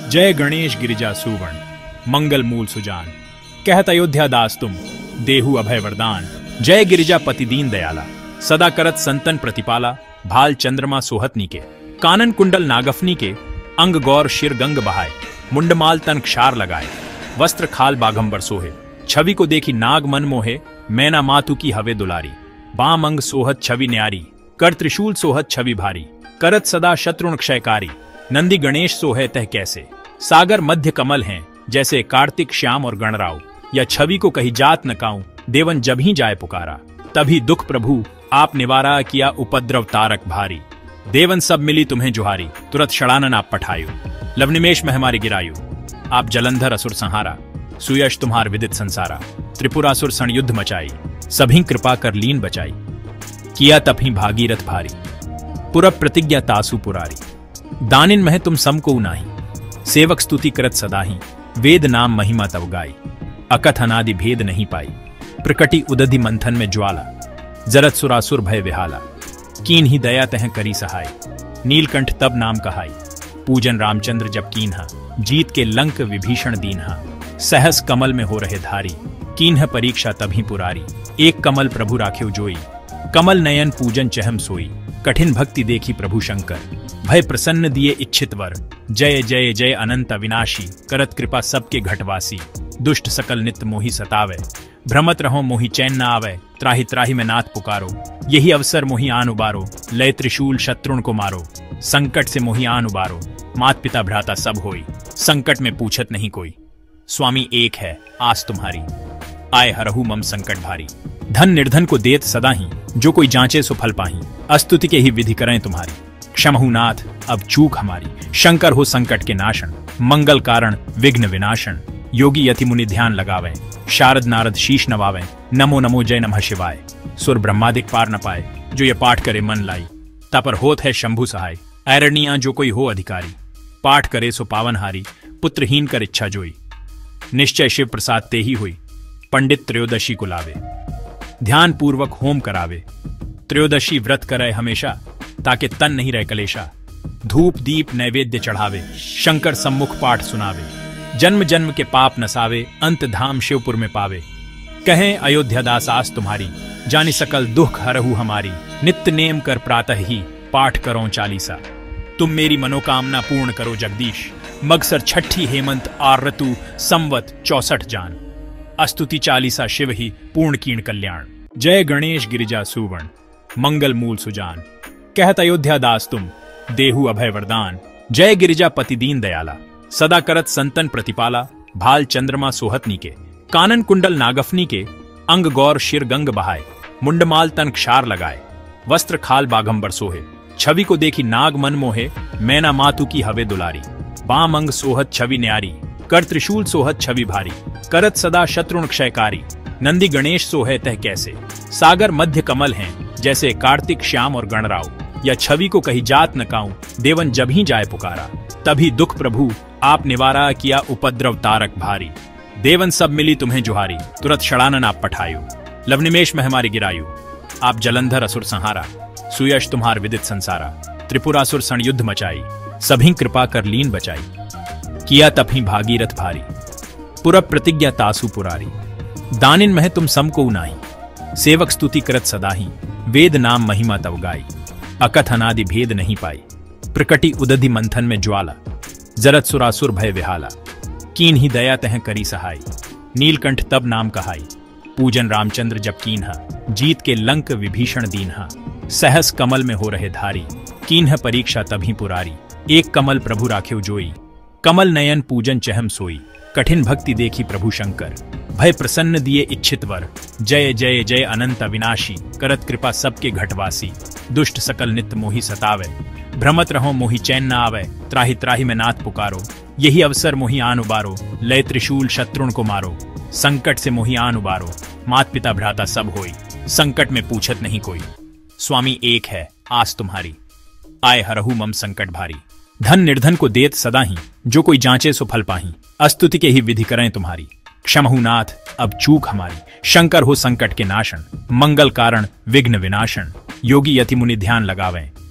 जय गणेश गिरिजा सुवर्ण मंगल मूल सुजान। कहत अयोध्या दास तुम देहु अभय वरदान। जय गिरिजा पति दीन दयाला सदा करत संतन प्रतिपाला। भाल चंद्रमा सोहत नीके कानन कुंडल नागफनी के। अंग गौर शिर गंग बहाए मुंडमाल तन क्षार लगाए। वस्त्र खाल बाघंबर सोहे छवि को देखी नाग मन मोहे। मैना मातु की हवे दुलारी बाम अंग सोहत छवि न्यारी। कर त्रिशूल सोहत छवि भारी करत सदा शत्रुण क्षयकारी। नंदी गणेश सोहे तह कैसे सागर मध्य कमल हैं जैसे कार्तिक श्याम और गणराव। या छवि को कही जात न काऊं देवन जब ही जाए पुकारा। तभी दुख प्रभु आप निवारा किया उपद्रव तारक भारी। देवन सब मिली तुम्हें जुहारी तुरत षडानन आप पठायो। लवनिमेष में हमारी गिरायु आप जलंधर असुर संहारा। सुयश तुम्हार विदित संसारा त्रिपुरासुर सण युद्ध मचाई। सभी कृपा कर लीन बचाई किया तभी भागीरथ भारी। पुरब प्रतिज्ञा तासु पुरारी दानिन मह तुम समको नाही। सेवक स्तुति करत सदाही वेद नाम महिमा तव गाई। अकथ अनादि भेद नहीं पाई प्रकटी उदधि मंथन में ज्वाला। जरत सुरासुर भय विहाला कीन ही दया तह करी सहाय। नीलकंठ तब नाम कहाई पूजन रामचंद्र जब कीन्हा। जीत के लंक विभीषण दीन्हा सहस कमल में हो रहे धारी। कीन्ह परीक्षा तभी पुरारी एक कमल प्रभु राख्यो जोई। कमल नयन पूजन चहम सोई कठिन भक्ति देखी प्रभु शंकर। भय प्रसन्न दिए इच्छित वर जय जय जय अनंत अविनाशी। करत कृपा सबके घटवासी दुष्ट सकल नित मोहि सतावे। भ्रमत रहो मोहि चैन न आवे त्राहि त्राहि में नाथ पुकारो। यही अवसर मोहि आन उबारो लय त्रिशूल शत्रुन को मारो। संकट से मोहि आन उबारो मात पिता भ्राता सब होई। संकट में पूछत नहीं कोई स्वामी एक है आस तुम्हारी। आए हरहु मम संकट भारी धन निर्धन को देत सदा ही। जो कोई जांचे सो फल पाही अस्तुति के ही विधि करें तुम्हारी। क्षमहु नाथ अब चूक हमारी शंकर हो संकट के नाशन। मंगल कारण विघ्न विनाशन योगी यति मुनि ध्यान लगावे। शारद नारद शीश नवावे नमो नमो जय नमः शिवाय। सुर ब्रह्मादिक पार न पाए जो ये पाठ करे मन लाई। तापर होत है शंभु सहाय ऐरणिया जो कोई हो अधिकारी। पाठ करे सो पावनहारी पुत्रहीन कर इच्छा जोई। निश्चय शिव प्रसाद ते ही हुई पंडित त्रयोदशी को लावे। ध्यान पूर्वक होम करावे त्रयोदशी व्रत करे हमेशा। ताकि तन नहीं रहे कलेशा धूप दीप नैवेद्य चढ़ावे। शंकर सम्मुख पाठ सुनावे जन्म जन्म के पाप नसावे। अंत धाम शिवपुर में पावे कहें अयोध्या दास आस तुम्हारी। जानी सकल दुख हरहु हमारी नित्य नेम कर प्रातः ही पाठ करो चालीसा। तुम मेरी मनोकामना पूर्ण करो जगदीश। मगसर छठी हेमंत आर ऋतु संवत 64 जान। अस्तुति चालीसा शिव ही पूर्ण कीर्ण कल्याण। जय गणेश गिरिजा सुवर्ण मंगल मूल सुजान। कहत अयोध्या दास तुम देहु अभय वरदान। जय गिरिजा पति दीन दयाला सदा करत संतन प्रतिपाला। भाल चंद्रमा सोहत नीके कानन कुंडल नागफनी के। अंग गौर शिर गंग बहाए मुंडमाल तन क्षार लगाए। वस्त्र खाल बाघंबर सोहे छवि को देखी नाग मन मोहे। मैना मातु की हवे दुलारी बाम अंग सोहत छवि न्यारी। कर त्रिशूल सोहत छवि भारी करत सदा शत्रुण क्षयकारी। नंदी गणेश सोहे तह कैसे सागर मध्य कमल हैं जैसे कार्तिक श्याम और गणराव। या छवि को कही जात न काऊं देवन जब ही जाए पुकारा। तभी दुख प्रभु आप निवारा किया उपद्रव तारक भारी। देवन सब मिली तुम्हें जुहारी तुरत षडानन आप पठायो। लवनिमेष में हमारी गिरायु आप जलंधर असुर संहारा। सुयश तुम्हार विदित संसारा त्रिपुरासुर सण युद्ध मचाई। सभी कृपा कर लीन बचाई किया तभी भागीरथ भारी। पुरब प्रतिज्ञा तासु पुरारी दानिन मह तुम समको नाही। सेवक स्तुति करत सदाही वेद नाम महिमा तव गाई। अकथ अनादि भेद नहीं पाई प्रकटी उदधि मंथन में ज्वाला। जरत सुरासुर भय विहाला कीन ही दया तह करी सहाय। नीलकंठ तब नाम कहाई पूजन रामचंद्र जब कीन्हा। जीत के लंक विभीषण दीन्हा सहस कमल में हो रहे धारी। कीन्ह परीक्षा तभी पुरारी एक कमल प्रभु राख्यो जोई। कमल नयन पूजन चहम सोई कठिन भक्ति देखी प्रभु शंकर। भय प्रसन्न दिए इच्छित वर जय जय जय अनंत अविनाशी। करत कृपा सबके घटवासी दुष्ट सकल नित मोहि सतावे। भ्रमत रहो मोहि चैन न आवे त्राहि त्राहि में नाथ पुकारो। यही अवसर मोहि आन उबारो लय त्रिशूल शत्रुन को मारो। संकट से मोहि आन उबारो मात पिता भ्राता सब होई। संकट में पूछत नहीं कोई स्वामी एक है आस तुम्हारी। आए हरहु मम संकट भारी धन निर्धन को देत सदा ही। जो कोई जांचे सो फल पाही अस्तुति के ही विधि करें तुम्हारी। क्षमहु नाथ अब चूक हमारी शंकर हो संकट के नाशन। मंगल कारण विघ्न विनाशन योगी यति मुनि ध्यान लगावें।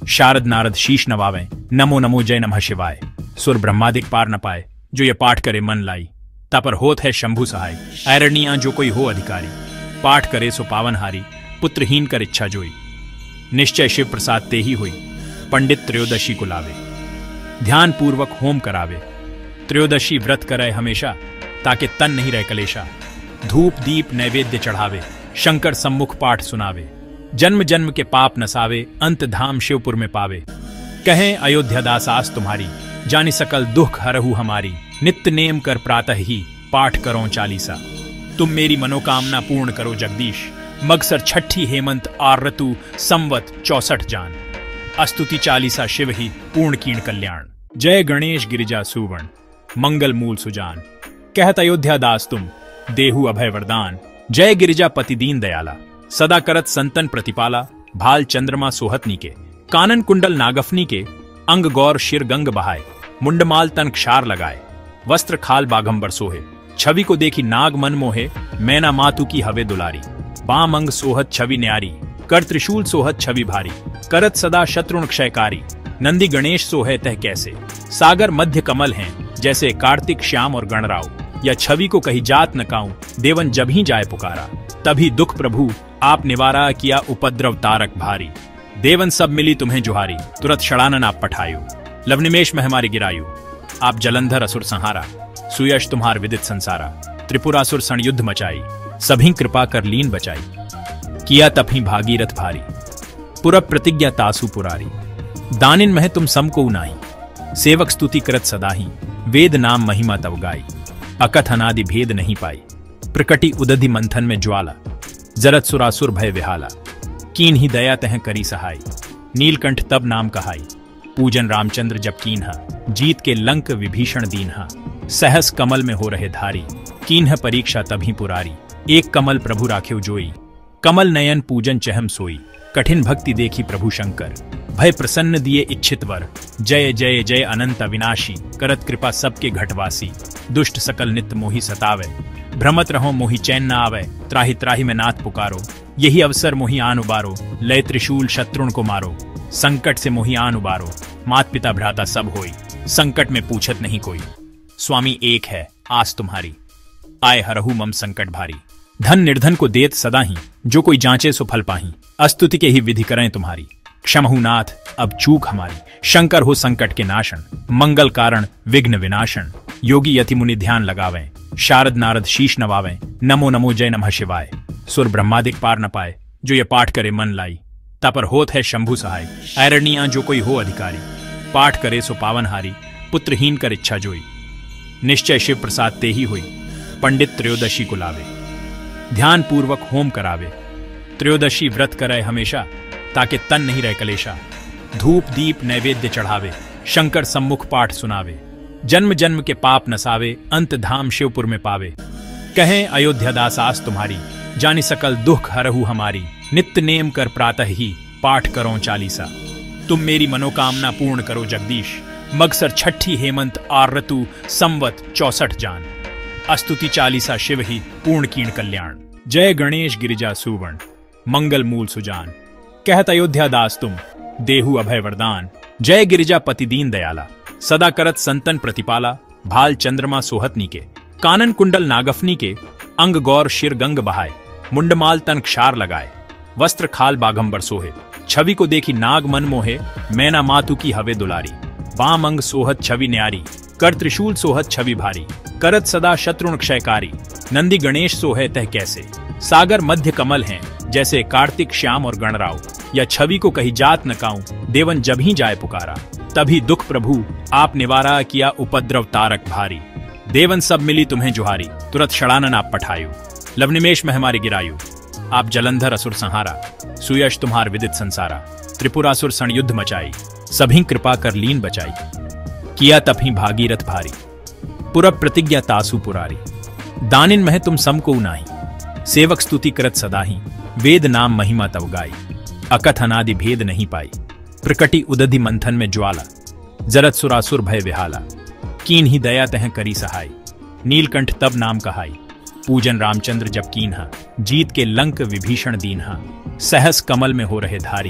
शारद नारद शीश नवावें, नमो नमो जय नमः शिवाय। सुर ब्रह्मादिक पार न पाए, जो ये पाठ करे मन लाई। तापर होत है शंभु सहाय, ऐरणिया जो कोई हो अधिकारी। पाठ करे सो पावनहारी, पुत्रहीन कर इच्छा जोई। निश्चय शिव प्रसाद ते ही हुई, पंडित त्रयोदशी को लावे। ध्यान पूर्वक होम करावे, त्रयोदशी व्रत करे हमेशा, ताकि तन नहीं रह कलेशा। धूप दीप नैवेद्य चढ़ावे, शंकर सम्मुख पाठ सुनावे। जन्म जन्म के पाप नसावे, अंत धाम शिवपुर में पावे। कहें अयोध्या दास आस तुम्हारी, जानी सकल दुख हरहु हमारी। नित्य नेम कर प्रातः ही, पाठ करो चालीसा। तुम मेरी मनोकामना पूर्ण करो जगदीश। मगसर छठी हेमंत आर ऋतु, संवत 64 जान। अस्तुति चालीसा शिव ही, पूर्ण कीर्ण कल्याण। जय गणेश गिरिजा सुवर्ण, मंगल मूल सुजान। कहत अयोध्या दास तुम, देहु अभय वरदान। जय गिरिजा पति दीन दयाला, सदा करत संतन प्रतिपाला। भाल चंद्रमा सोहत नीके, कानन कुंडल नागफनी के। अंग गौर शिर गंग बहाए, मुंडमाल तन क्षार लगाए। वस्त्र खाल बाघंबर सोहे, छवि को देखी नाग मन मोहे। मैना मातु की हवे दुलारी, बाम अंग सोहत छवि न्यारी। कर त्रिशूल सोहत छवि भारी, करत सदा शत्रुन क्षयकारी। नंदी गणेश सोहे तह कैसे, सागर मध्य कमल हैं। जैसे कार्तिक श्याम और गणराव, या छवि को कही जात न काऊं। देवन जब ही जाए पुकारा, तभी दुख प्रभु आप निवारा। किया उपद्रव तारक भारी, देवन सब मिली तुम्हें जुहारी। तुरत षडानन आप पठायु, लवनिमेष में हमारी गिरायु। आप जलंधर असुर संहारा, सुयश तुम्हार विदित संसारा। त्रिपुरासुर सण युद्ध मचाई, सभी कृपा कर लीन बचाई। किया तभी भागीरथ भारी, पुरब प्रतिज्ञा तासु पुरारी। दानिन मह तुम समको नाही, सेवक स्तुति करत सदाही। वेद नाम महिमा तव गाई, अकथ अनादि भेद नहीं पाई। प्रकटी उदधि मंथन में ज्वाला, जरत सुरासुर भय विहाला। कीन ही दया तह करी सहाय, नीलकंठ तब नाम कहाई। पूजन रामचंद्र जब कीन्हा, जीत के लंक विभीषण दीन्हा। सहस कमल में हो रहे धारी, कीन्ह परीक्षा तभी पुरारी। एक कमल प्रभु राख्यो जोई, कमल नयन पूजन चहम सोई। कठिन भक्ति देखी प्रभु शंकर, भय प्रसन्न दिए इच्छित वर। जय जय जय अनंत अविनाशी, करत कृपा सबके घटवासी। दुष्ट सकल नित मोहि सतावे, भ्रमत रहो मोहि चैन न आवे। त्राहि त्राहि में नाथ पुकारो, यही अवसर मोहि आन उबारो। लय त्रिशूल शत्रुन को मारो, संकट से मोहि आन उबारो। मात पिता भ्राता सब होई, संकट में पूछत नहीं कोई। स्वामी एक है आस तुम्हारी, आए हरहु मम संकट भारी। धन निर्धन को देत सदा ही, जो कोई जांचे सो फल पाही। अस्तुति के ही विधि करें तुम्हारी, क्षमहु नाथ अब चूक हमारी। शंकर हो संकट के नाशन, मंगल कारण विघ्न विनाशन। योगी यति मुनि ध्यान लगावें, शारद नारद शीश नवावें। नमो नमो जय नमः शिवाय। सुर ब्रह्मादिक पार न पाए, जो ये पाठ करे मन लाई। तापर होत है शंभु सहाय, ऐरणिया जो कोई हो अधिकारी। पाठ करे सो पावनहारी, पुत्रहीन कर इच्छा जोई। निश्चय शिव प्रसाद ते ही हुई, पंडित त्रयोदशी को लावे। ध्यान पूर्वक होम करावे, त्रयोदशी व्रत करे हमेशा, ताकि तन नहीं रह कलेशा। धूप दीप नैवेद्य चढ़ावे, शंकर सम्मुख पाठ सुनावे। जन्म जन्म के पाप नसावे, अंत धाम शिवपुर में पावे। कहें अयोध्या दास आस तुम्हारी, जानी सकल दुख हरहु हमारी। नित्य नेम कर प्रातः ही, पाठ करो चालीसा। तुम मेरी मनोकामना पूर्ण करो जगदीश। मगसर छठी हेमंत आर ऋतु, संवत 64 जान। अस्तुति चालीसा शिव ही, पूर्ण कीर्ण कल्याण। जय गणेश गिरिजा सुवर्ण, मंगल मूल सुजान। कहत अयोध्या दास तुम, देहु अभय वरदान। जय गिरिजा पति दीन दयाला, सदा करत संतन प्रतिपाला। भाल चंद्रमा सोहत नीके, कानन कुंडल नागफनी के। अंग गौर शिर गंग बहाए, मुंडमाल तन क्षार लगाए। वस्त्र खाल बाघंबर सोहे, छवि को देखी नाग मन मोहे। मैना मातु की हवे दुलारी, बाम अंग सोहत छवि न्यारी। कर त्रिशूल सोहत छवि भारी, करत सदा शत्रुन क्षयकारी। नंदी गणेश सोहे तह कैसे, सागर मध्य कमल हैं। जैसे कार्तिक श्याम और गणराव, या छवि को कही जात न काऊं। देवन जब ही जाए पुकारा, तभी दुख प्रभु आप निवारा। किया उपद्रव तारक भारी, देवन सब मिली तुम्हें जुहारी। तुरत षडानन आप पठायु, लवनिमेष में हमारी गिरायु। आप जलंधर असुर संहारा, सुयश तुम्हार विदित संसारा। त्रिपुरासुर सण युद्ध मचाई, सभी कृपा कर लीन बचाई। किया तभी भागीरथ भारी, पुरब प्रतिज्ञा तासु पुरारी। दानिन मह तुम समको नाही, सेवक स्तुति करत सदाही। वेद नाम महिमा तव गाई, अकथ अनादि भेद नहीं पाई। प्रकटी उदधि मंथन में ज्वाला, जरत सुरासुर भय विहाला। कीन ही दया तह करी सहाय, नीलकंठ तब नाम कहाई। पूजन रामचंद्र जब कीन्हा, जीत के लंक विभीषण दीन्हा। सहस कमल में हो रहे धारी,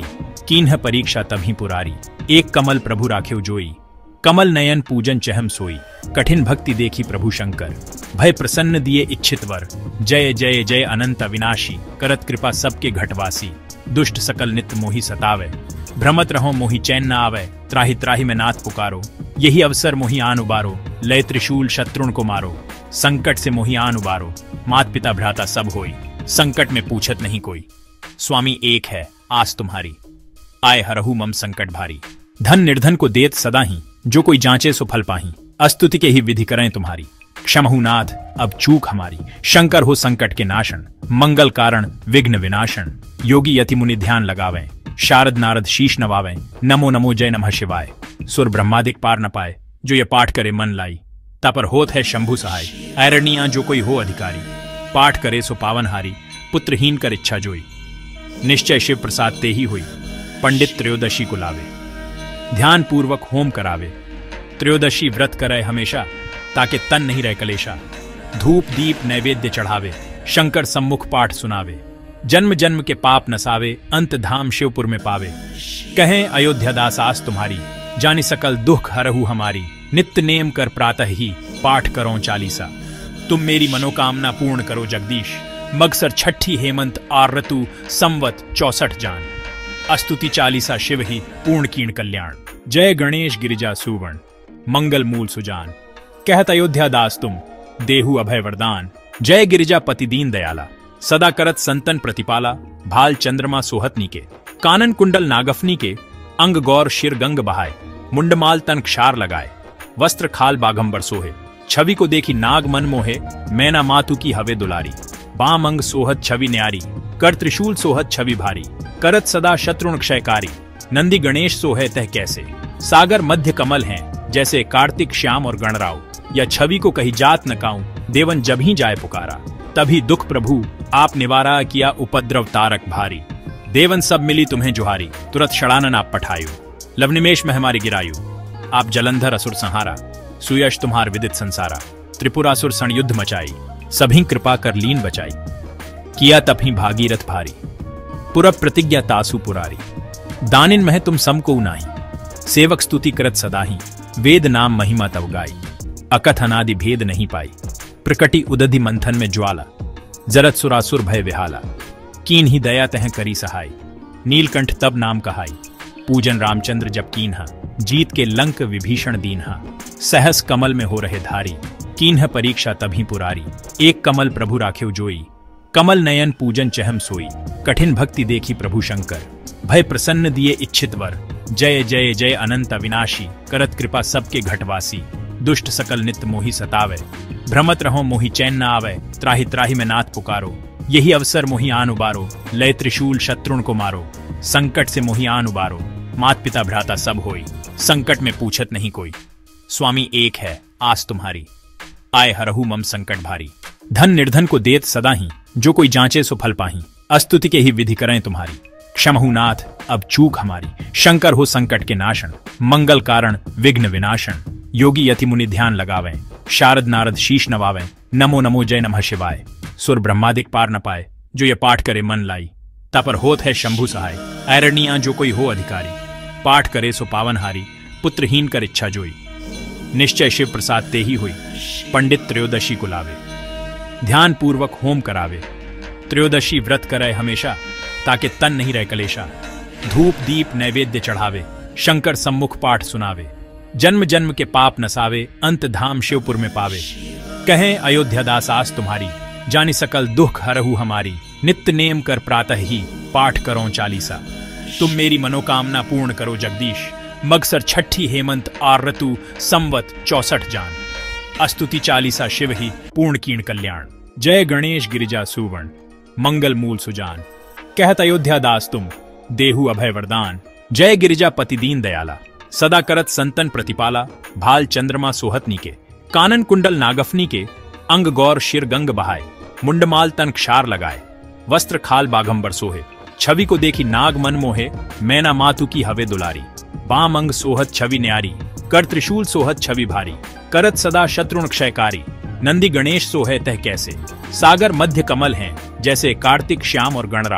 कीन्ह परीक्षा तभी पुरारी, एक कमल प्रभु राख्यो जोई। कमल नयन पूजन चहम सोई, कठिन भक्ति देखी प्रभु शंकर। भय प्रसन्न दिए इच्छित वर, जय जय जय अनंत अविनाशी। करत कृपा सबके घटवासी, दुष्ट सकल नित्य मोहि सतावे। भ्रमत रहो मोहि चैन न आवे, त्राहि त्राहि में नाथ पुकारो। यही अवसर मोहि आन उबारो, लय त्रिशूल शत्रुन को मारो। संकट से मोहि आन उबारो, मात पिता भ्राता सब होई। संकट में पूछत नहीं कोई, स्वामी एक है आस तुम्हारी। आए हरहु मम संकट भारी, धन निर्धन को देत सदा ही। जो कोई जांचे सो फल पाही, अस्तुति के ही विधि करें तुम्हारी। क्षमहु नाथ अब चूक हमारी, शंकर हो संकट के नाशन। मंगल कारण विघ्न विनाशन, योगी यति मुनि ध्यान लगावें। शारद नारद शीश नवावें, नमो नमो जय नमः शिवाय। सुर ब्रह्मादिक पार न पाए, जो ये पाठ करे मन लाई। तापर होत है शंभु सहाय, ऐरणिया जो कोई हो अधिकारी। पाठ करे सो पावनहारी, पुत्रहीन कर इच्छा जोई। निश्चय शिव प्रसाद ते ही हुई, पंडित त्रयोदशी को लावे। ध्यान पूर्वक होम करावे, त्रयोदशी व्रत करे हमेशा। ताकि तन नहीं रह कलेशा, धूप दीप नैवेद्य चढ़ावे। शंकर सम्मुख पाठ सुनावे, जन्म जन्म के पाप नसावे। अंत धाम शिवपुर में पावे, कहें अयोध्या दास आस तुम्हारी। जानि सकल दुख हरहु हमारी, नित्य नेम कर प्रातः ही। पाठ करो चालीसा, तुम मेरी मनोकामना पूर्ण करो जगदीश। मगसर छठी हेमंत आर ऋतु, संवत 64 जान। अस्तुति चालीसा शिव ही, पूर्ण कीर्ण कल्याण। जय गणेश गिरिजा सुवर्ण, मंगल मूल सुजान। कहत अयोध्या दास तुम, देहु अभय वरदान। जय गिरिजा पति दीन दयाला, सदा करत संतन प्रतिपाला। भाल चंद्रमा सोहत नीके, कानन कुंडल नागफनी के। अंग गौर शिर गंग बहाय, मुंडमाल तन क्षार लगाए। वस्त्र खाल बाघंबर सोहे, छवि को देखी नाग मन मोहे। मैना मातु की हवे दुलारी, बाम अंग सोहत छवि न्यारी। कर त्रिशूल सोहत छवि भारी, करत सदा शत्रुन क्षयकारी। नंदी गणेश सोहे तह कैसे, सागर मध्य कमल हैं। जैसे कार्तिक श्याम और गणराव, या छवि को कही जात न काऊं। देवन जब ही जाए पुकारा, तभी दुख प्रभु आप निवारा। किया उपद्रव तारक भारी, देवन सब मिली तुम्हें जुहारी। तुरत षडानन आप पठायु, लवनिमेष में हमारी गिरायु। आप जलंधर असुर संहारा, सुयश तुम्हार विदित संसारा। त्रिपुरासुर सण युद्ध मचाई, सभी कृपा कर लीन बचाई। किया तभी भागीरथ भारी, पुरब प्रतिज्ञा तासु पुरारी। दानिन मह तुम समको नाही, सेवक स्तुति करत सदाही। वेद नाम महिमा तव गाई, अकथ अनादि भेद नहीं पाई। प्रकटी उदधि मंथन में ज्वाला, जरत सुरासुर भय विहाला। कीन ही दया तह करी सहाय, नीलकंठ तब नाम कहाई। पूजन रामचंद्र जब कीन्हा, जीत के लंक विभीषण दीन्हा। सहस कमल में हो रहे धारी, कीन्ह परीक्षा तभी पुरारी। एक कमल प्रभु राख्यो जोई, कमल नयन पूजन चहम सोई। कठिन भक्ति देखी प्रभु शंकर, भय प्रसन्न दिए इच्छित वर। जय जय जय अनंत अविनाशी, करत कृपा सबके घटवासी। दुष्ट सकल नित्य मोहि सतावे, भ्रमत रहो मोहि चैन न आवे। त्राहि त्राहि में नाथ पुकारो, यही अवसर मोहि आन उबारो। लय त्रिशूल शत्रुन को मारो, संकट से मोहि आन उबारो। मात पिता भ्राता सब होई, संकट में पूछत नहीं कोई। स्वामी एक है आस तुम्हारी, आए हरहु मम संकट भारी। धन निर्धन को देत सदा ही, जो कोई जांचे सो फल पाही। अस्तुति के ही विधि करें तुम्हारी, क्षमहु नाथ अब चूक हमारी। शंकर हो संकट के नाशन, मंगल कारण विघ्न विनाशन। योगी यति मुनि ध्यान लगावें, शारद नारद शीश नवावें। नमो नमो जय नमः शिवाय। सुर ब्रह्मादिक पार न पाए, जो ये पाठ करे मन लाई। तापर होत है शंभु सहाय, ऐरणिया जो कोई हो अधिकारी। पाठ करे सो पावनहारी, पुत्रहीन कर इच्छा जोई। निश्चय शिव प्रसाद ते ही हुई, पंडित त्रयोदशी को लावे। ध्यान पूर्वक होम करावे, त्रयोदशी व्रत करे हमेशा। ताकि तन नहीं रह कलेशा, धूप दीप नैवेद्य चढ़ावे। शंकर सम्मुख पाठ सुनावे, जन्म जन्म के पाप नसावे। अंत धाम शिवपुर में पावे, कहें अयोध्या दास आस तुम्हारी। जानि सकल दुख हरहु हमारी, नित्य नेम कर प्रातः ही। पाठ करो चालीसा, तुम मेरी मनोकामना पूर्ण करो जगदीश। मगसर छठी हेमंत आर ऋतु, संवत 64 जान। अस्तुति चालीसा शिव ही, पूर्ण कीर्ण कल्याण। जय गणेश गिरिजा सुवर्ण, मंगल मूल सुजान। कहत अयोध्या दास तुम, देहु अभय वरदान। जय गिरिजा पति दीन दयाला, सदा करत संतन प्रतिपाला। भाल चंद्रमा सोहत नीके, कानन कुंडल नागफनी के। अंग गौर शिर गंग बहाय, मुंडमाल तन क्षार लगाए। वस्त्र खाल बाघंबर सोहे, छवि को देखी नाग मन मोहे। मैना मातु की हवे दुलारी, बाम अंग सोहत छवि न्यारी। कर त्रिशूल सोहत छवि भारी, करत सदा शत्रुन क्षयकारी। नंदी गणेश सोहे तह कैसे, सागर मध्य कमल हैं। जैसे कार्तिक श्याम और गणराव,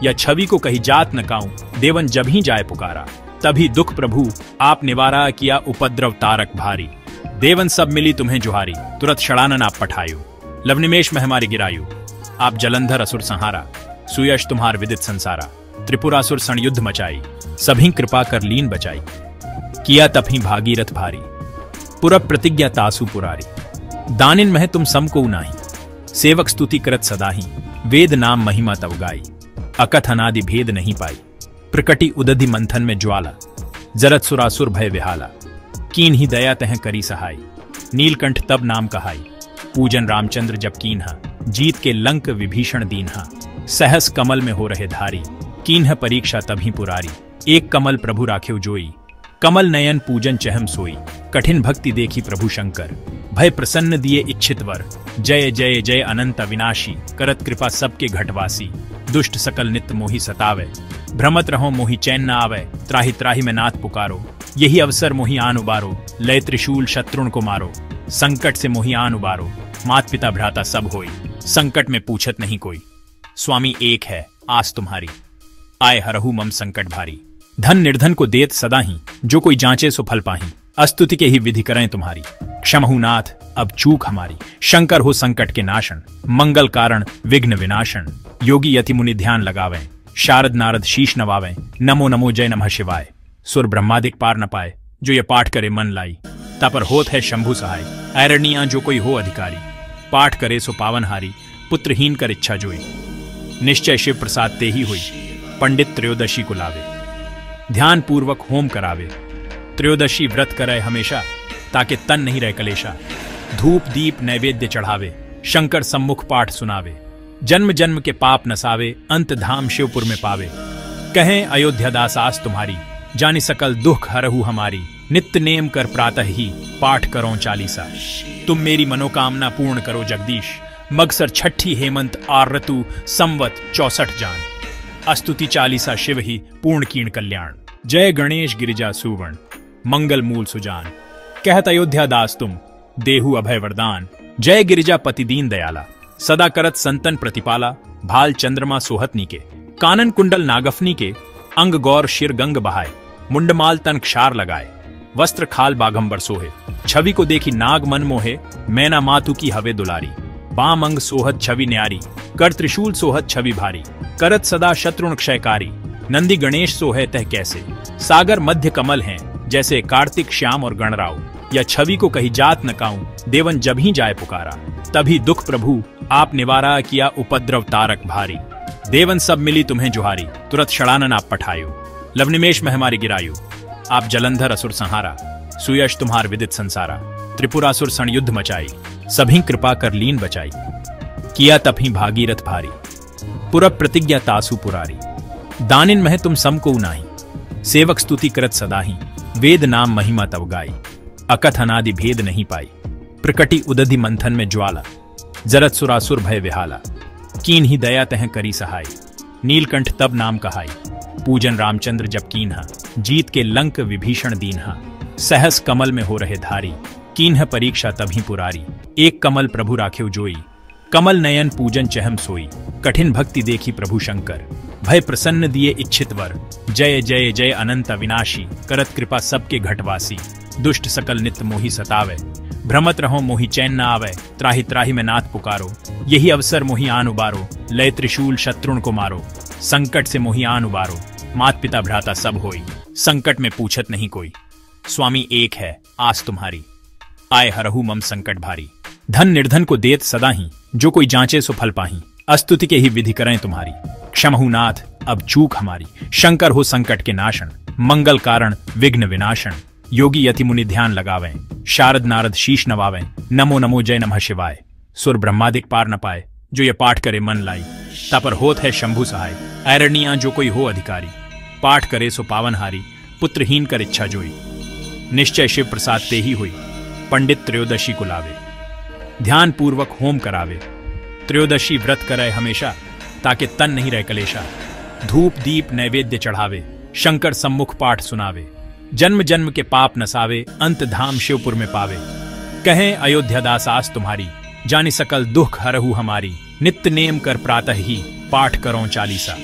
या छवि को कही जात न काऊं, देवन जब ही जाए पुकारा, तभी दुख प्रभु आप निवारा, किया उपद्रव तारक भारी। देवन सब मिली तुम्हें जुहारी, तुरत षडानन आप पठायो, लवनिमेष में हमारी गिरायु। आप जलंधर असुर संहारा, सुयश तुम्हार विदित संसारा। त्रिपुरासुर सण युद्ध मचाई, सभी कृपा कर लीन बचाई। किया तपही भागीरथ भारी, पुरब प्रतिज्ञा तासु पुरारी। दानिन मह तुम समको नाही, सेवक स्तुति करत सदाही। वेद नाम महिमा तव गाई, अकथ अनादि भेद नहीं पाई। प्रकटी उदधि मंथन में ज्वाला, जरत सुरासुर भय विहाला। कीन ही दया तह करी सहाय, नीलकंठ तब नाम कहाई। पूजन रामचंद्र जब कीन्हा, जीत के लंक विभीषण दीन्हा। सहस कमल में हो रहे धारी, कीन्ह परीक्षा तभी पुरारी। एक कमल प्रभु राखेव जोई, कमल नयन पूजन चहम सोई। कठिन भक्ति देखी प्रभु शंकर, भय प्रसन्न दिए इच्छित वर। जय जय जय अनंत अविनाशी, करत कृपा सबके घटवासी। दुष्ट सकल नित्य मोहि सतावे, भ्रमत रहो मोहि चैन न आवे। त्राहि त्राहि में नाथ पुकारो, यही अवसर मोहि आन उबारो। लय त्रिशूल शत्रुन को मारो, संकट से मोहि आन उबारो। मात पिता भ्राता सब होई, संकट में पूछत नहीं कोई। स्वामी एक है आस तुम्हारी, आए हरहु मम संकट भारी। धन निर्धन को देत सदा ही, जो कोई जांचे सो फल पाही। अस्तुति के ही विधि करें तुम्हारी, क्षमहु नाथ अब चूक हमारी। शंकर हो संकट के नाशन, मंगल कारण विघ्न विनाशन। योगी यति मुनि ध्यान लगावें, शारद नारद शीश नवावें। नमो नमो जय नमः शिवाय, सुर ब्रह्मादिक पार न पाए। जो ये पाठ करे मन लाई, तापर होत है शंभु सहाय। ऐरणिया जो कोई हो अधिकारी, पाठ करे सो पावनहारी। पुत्रहीन कर इच्छा जोई, निश्चय शिव प्रसाद ते ही हुई। पंडित त्रयोदशी को लावे, ध्यान पूर्वक होम करावे। त्रयोदशी व्रत करे हमेशा, ताकि तन नहीं रह कलेशा। धूप दीप नैवेद्य चढ़ावे, शंकर सम्मुख पाठ सुनावे। जन्म जन्म के पाप नसावे, अंत धाम शिवपुर में पावे। कहें अयोध्या दास आस तुम्हारी, जानि सकल दुख हरहु हमारी। नित्य नेम कर प्रातः ही, पाठ करो चालीसा। तुम मेरी मनोकामना पूर्ण करो जगदीश। मगसर छठी हेमंत आर ऋतु, संवत 64 जान। अस्तुति चालीसा शिव ही, पूर्ण कीर्ण कल्याण। जय गणेश गिरिजा सुवर्ण, मंगल मूल सुजान। कहत अयोध्या दास तुम, देहु अभय वरदान। जय गिरिजा पति दीन दयाला, सदा करत संतन प्रतिपाला। भाल चंद्रमा सोहतनी के, कानन कुंडल नागफनी के। अंग गौर शिर गंग बहाए, मुंडमाल तन क्षार लगाए। वस्त्र खाल बाघंबर सोहे, छवि को देखी नाग मन मोहे। मैना मातु की हवे दुलारी, बाम अंग सोहत छवि न्यारी। कर त्रिशूल सोहत छवि भारी, करत सदा शत्रुन क्षयकारी। नंदी गणेश सोहे तह कैसे, सागर मध्य कमल हैं। जैसे कार्तिक श्याम और गणराव, या छवि को कही जात न काऊं। देवन जब ही जाए पुकारा, तभी दुख प्रभु आप निवारा। किया उपद्रव तारक भारी। देवन सब मिली तुम्हें जुहारी, तुरत षडानन आप पठायो। लवनिमेष में हमारी गिरायु, आप जलंधर असुर संहारा। सुयश तुम्हार विदित संसारा। त्रिपुरासुर सण युद्ध मचाई, सभी कृपा कर लीन बचाई। किया तपही भागीरथ भारी, पुरब प्रतिज्ञा तासु पुरारी। दानिन मह तुम समको नाही, सेवक स्तुति करत सदाही। वेद नाम महिमा तव गाई, अकथ अनादि भेद नहीं पाई। प्रकटी उदधि मंथन में ज्वाला, जरत सुरासुर भय विहाला। कीन ही दया तह करी सहाय, नीलकंठ तब नाम कहाई। पूजन रामचंद्र जब कीन्हा, जीत के लंक विभीषण दीन्हा। सहस कमल में हो रहे धारी, कीन्ह परीक्षा तभी पुरारी। एक कमल प्रभु राखेव जोई, कमल नयन पूजन चहम सोई। कठिन भक्ति देखी प्रभु शंकर, भय प्रसन्न दिए इच्छित वर। जय जय जय अनंत अविनाशी, करत कृपा सबके घटवासी। दुष्ट सकल नित्य मोहि सतावे, भ्रमत रहो मोहि चैन न आवे। त्राहि त्राहि में नाथ पुकारो, यही अवसर मोहि आन उबारो। लय त्रिशूल शत्रुन को मारो, संकट से मोहि आन उबारो। मात पिता भ्राता सब होई, संकट में पूछत नहीं कोई। स्वामी एक है आस तुम्हारी, आए हरहु मम संकट भारी। धन निर्धन को देत सदा ही, जो कोई जांचे सो फल पाही। अस्तुति के ही विधि करें तुम्हारी, क्षमहु नाथ अब चूक हमारी। शंकर हो संकट के नाशन, मंगल कारण विघ्न विनाशन। योगी यति मुनि ध्यान लगावें, शारद नारद शीश नवावें। नमो नमो जय नमः शिवाय, सुर ब्रह्मादिक पार न पाए। जो ये पाठ करे मन लाई, तापर होत है शंभु सहाय। ऐरणिया जो कोई हो अधिकारी, पाठ करे सो पावनहारी। पुत्रहीन कर इच्छा जोई, निश्चय शिव प्रसाद ते ही हुई। पंडित त्रयोदशी को लावे, ध्यान पूर्वक होम करावे। त्रयोदशी व्रत करे हमेशा, ताकि तन नहीं रह कलेशा। धूप दीप नैवेद्य चढ़ावे, शंकर सम्मुख पाठ सुनावे। जन्म जन्म के पाप नसावे, अंत धाम शिवपुर में पावे। कहें अयोध्या दास आस तुम्हारी, जानि सकल दुख हरहु हमारी। नित्य नेम कर प्रातः ही, पाठ करो चालीसा।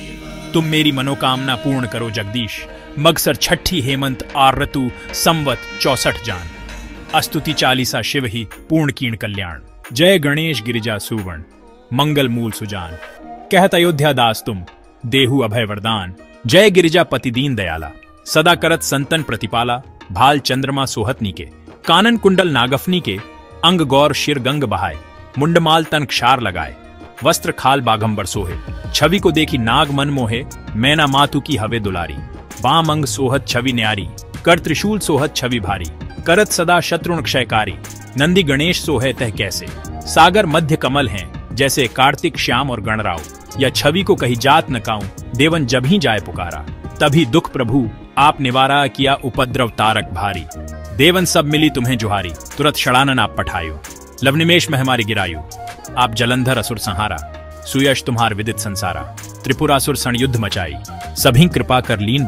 तुम मेरी मनोकामना पूर्ण करो जगदीश। मगसर छठी हेमंत आर ऋतु संवत 64 जान। अस्तुति चालीसा शिव ही पूर्ण कीर्ण कल्याण। जय गणेश गिरिजा सुवर्ण मंगल मूल सुजान। कहत अयोध्या दास तुम देहु अभय वरदान। जय गिरिजा पति दीन दयाला सदा करत संतन प्रतिपाला। भाल चंद्रमा सोहतनी के कानन कुंडल नागफनी के। अंग गौर शिर गंग बहाय मुंडमाल तन क्षार लगाए। वस्त्र खाल बाघंबर सोहे छवि को देखी नाग मन मोहे। मैना मातु की हवे दुलारी बाम अंग सोहत छवि न्यारी। कर त्रिशूल सोहत छवि भारी करत सदा शत्रुन क्षयकारी। नंदी गणेश सोहे तह कैसे सागर मध्य कमल हैं जैसे कार्तिक श्याम और गणराव। या छवि को कही जात न काऊं देवन जब ही जाए पुकारा। तभी दुख प्रभु आप निवारा किया उपद्रव तारक भारी। देवन सब मिली तुम्हें जुहारी तुरत षडानन आप पठायो। लवनिमेष में हमारी गिरायु आप जलंधर असुर संहारा। सुयश तुम्हार विदित संसारा त्रिपुरासुर सण युद्ध मचाई। सभी कृपा कर लीन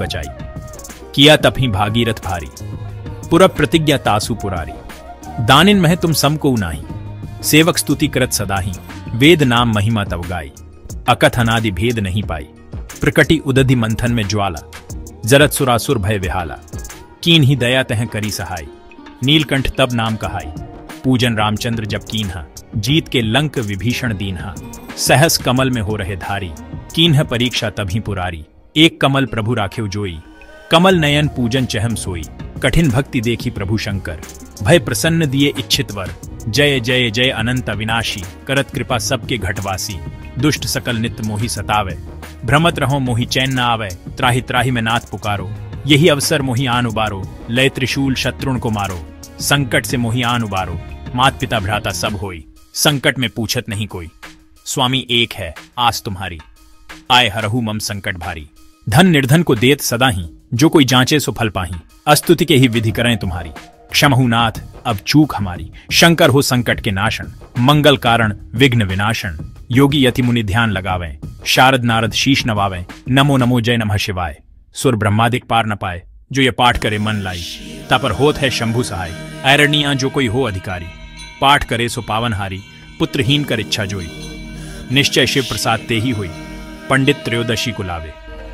बचाई किया तभी भागीरथ भारी। पुरब प्रतिज्ञा तासु पुरारी दानिन मह तुम समको नाही। सेवक स्तुति करत सदाही वेद नाम महिमा तव गाई। अकथ अनादि भेद नहीं पाई प्रकटी उदधि मंथन में ज्वाला। जरत सुरासुर भय विहाला कीन ही दया तह करी सहाय। नीलकंठ तब नाम कहाई पूजन रामचंद्र जब कीन्हा। जीत के लंक विभीषण दीन्हा सहस कमल में हो रहे धारी। कीन्ह परीक्षा तभी पुरारी एक कमल प्रभु राखेव जोई। कमल नयन पूजन चहम सोई कठिन भक्ति देखी प्रभु शंकर। भय प्रसन्न दिए इच्छित वर जय जय जय अनंत अविनाशी। करत कृपा सबके घटवासी दुष्ट सकल नित्य मोहि सतावे। भ्रमत रहो मोहि चैन न आवे त्राहि त्राहि में नाथ पुकारो। यही अवसर मोहि आन उबारो लय त्रिशूल शत्रुन को मारो। संकट से मोहि आन उबारो मात पिता भ्राता सब होई। संकट में पूछत नहीं कोई स्वामी एक है आस तुम्हारी। आए हरहु मम संकट भारी धन निर्धन को देत सदा ही। जो कोई जांचे सो फल पाही अस्तुति के ही विधि करें तुम्हारी। क्षमहु नाथ अब चूक हमारी शंकर हो संकट के नाशन। मंगल कारण विघ्न विनाशन योगी यति मुनि ध्यान लगावें। शारद नारद शीश नवावें नमो नमो जय नमः शिवाय। सुर ब्रह्मादिक पार न पाए जो ये पाठ करे मन लाई। तापर होत है शंभु सहाय ऐरणिया जो कोई हो अधिकारी। पाठ करे सो पावनहारी पुत्रहीन कर इच्छा जोई। निश्चय शिव प्रसाद ते ही हुई पंडित त्रयोदशी को लावे।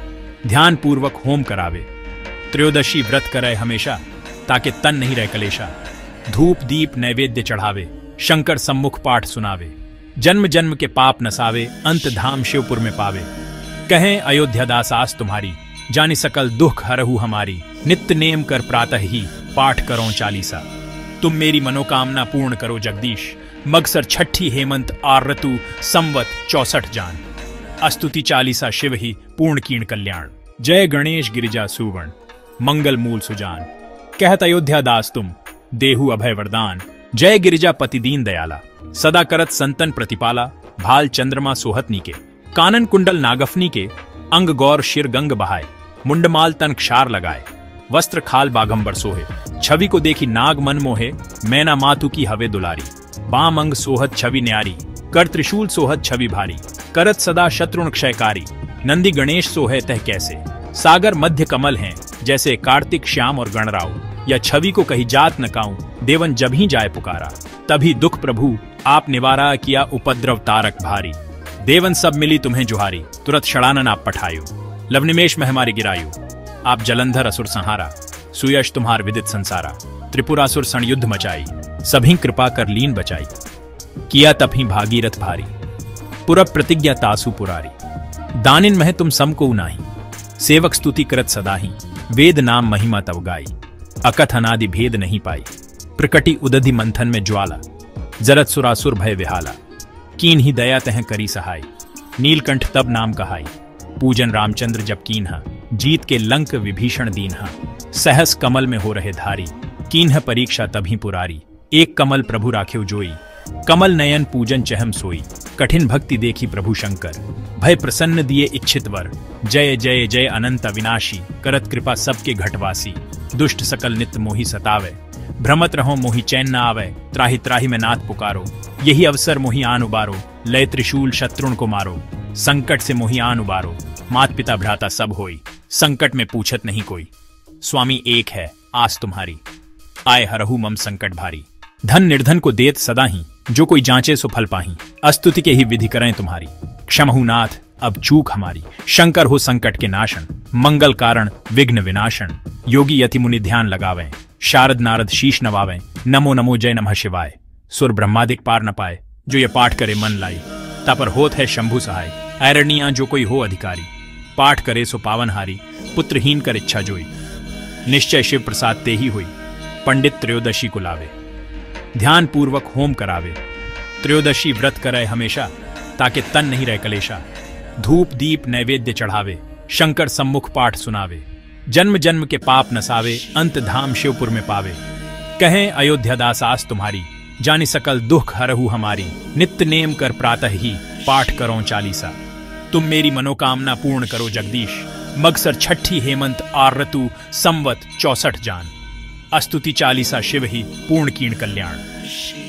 ध्यान पूर्वक होम करावे त्रयोदशी व्रत करे हमेशा। ताकि तन नहीं रह कलेशा धूप दीप नैवेद्य चढ़ावे। शंकर सम्मुख पाठ सुनावे जन्म जन्म के पाप नसावे। अंत धाम शिवपुर में पावे कहें अयोध्या दास आस तुम्हारी। जानी सकल दुख हरहु हमारी नित्य नेम कर प्रातः ही पाठ करो चालीसा। तुम मेरी मनोकामना पूर्ण करो जगदीश। मगसर छठी हेमंत आर ऋतु संवत 64 जान। अस्तुति चालीसा शिव ही पूर्ण कीर्ण कल्याण। जय गणेश गिरिजा सुवर्ण मंगल मूल सुजान। कहत अयोध्या दास तुम देहु अभय वरदान। जय गिरिजा पति दीन दयाला सदा करत संतन प्रतिपाला। भाल चंद्रमा सोहतनी के कानन कुंडल नागफनी के। अंग गौर शिर गंग बहाय मुंडमाल तन क्षार लगाए। वस्त्र खाल बाघंबर सोहे छवि को देखी नाग मन मोहे। मैना मातु की हवे दुलारी बाम अंग सोहत छवि न्यारी। कर त्रिशूल सोहत छवि भारी करत सदा शत्रुन क्षयकारी। नंदी गणेश सोहे तह कैसे सागर मध्य कमल हैं जैसे कार्तिक श्याम और गणराव। या छवि को कही जात न काऊं देवन जब ही जाए पुकारा। तभी दुख प्रभु आप निवारा किया उपद्रव तारक भारी। देवन सब मिली तुम्हें जुहारी तुरत षडानन आप पठायो। लवनिमेष में हमारी गिरायु आप जलंधर असुर संहारा। सुयश तुम्हार विदित संसारा त्रिपुरासुर सण युद्ध मचाई। सभी कृपा कर लीन बचाई किया तभी भागीरथ भारी। पुरब प्रतिज्ञा तासु पुरारी दानिन मह तुम समको नाही। सेवक स्तुति करत सदाही वेद नाम महिमा तव गाई। अकथ अनादि भेद नहीं पाई प्रकटी उदधि मंथन में ज्वाला। जरत सुरासुर भय विहाला कीन ही दया तह करी सहाय। नीलकंठ तब नाम कहाई पूजन रामचंद्र जब कीन्हा। जीत के लंक विभीषण दीन्हा सहस कमल में हो रहे धारी। कीन्ह परीक्षा तभी पुरारी एक कमल प्रभु राखेव जोई। कमल नयन पूजन चहम सोई कठिन भक्ति देखी प्रभु शंकर। भय प्रसन्न दिए इच्छित वर जय जय जय अनंत अविनाशी। करत कृपा सबके घटवासी दुष्ट सकल नित्य मोहि सतावे। भ्रमत रहो मोहि चैन न आवे त्राहि त्राहि में नाथ पुकारो। यही अवसर मोहि आन उबारो लय त्रिशूल शत्रुन को मारो। संकट से मोहि आन उबारो मात पिता भ्राता सब होई। संकट में पूछत नहीं कोई स्वामी एक है आस तुम्हारी। आए हरहु मम संकट भारी धन निर्धन को देत सदा ही। जो कोई जांचे सो फल पाही अस्तुति के ही विधि करें तुम्हारी। क्षमहु नाथ अब चूक हमारी। शंकर हो संकट के नाशन, मंगल कारण विघ्न विनाशन। योगी यति मुनि ध्यान लगावें, शारद नारद शीश नवावें। नमो नमो जय नमः शिवाय। सुर ब्रह्मादिक पार न पाए, जो ये पाठ करे मन लाई। तापर होत है शंभु सहाय, ऐरणिया जो कोई हो अधिकारी। पाठ करे सो पावनहारी, पुत्रहीन कर इच्छा जोई। निश्चय शिव प्रसाद ते ही हुई, पंडित त्रयोदशी को लावे। ध्यान पूर्वक होम करावे, त्रयोदशी व्रत करे हमेशा, ताकि तन नहीं रह कलेशा। धूप दीप नैवेद्य चढ़ावे, शंकर सम्मुख पाठ सुनावे। जन्म जन्म के पाप नसावे, अंत धाम शिवपुर में पावे। कहें अयोध्या दास आस तुम्हारी, जानी सकल दुख हरहु हमारी। नित्य नेम कर प्रातः ही, पाठ करो चालीसा। तुम मेरी मनोकामना पूर्ण करो जगदीश। मगसर छठी हेमंत आर ऋतु संवत 64 जान। अस्तुति चालीसा शिव ही पूर्ण कीर्ण कल्याण।